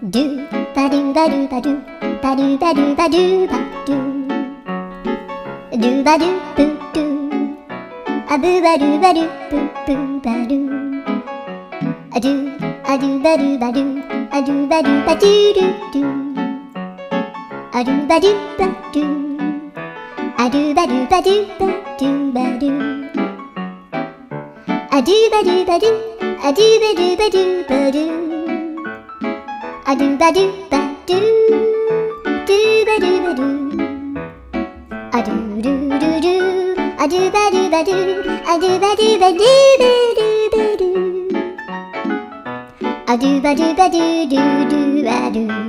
do ba do ba do ba do ba do ba do ba do ba do ba do boo do a boo ba do ba do boo boo ba do a do ba do ba do a do ba do ba do do do a do ba do ba do a do ba do ba do ba do ba do a do ba do ba do a do ba do ba do ba do a do ba do ba do do ba do ba do a do do do do a do ba do ba do a do ba do ba do ba do ba do a do ba do ba do do do ba do.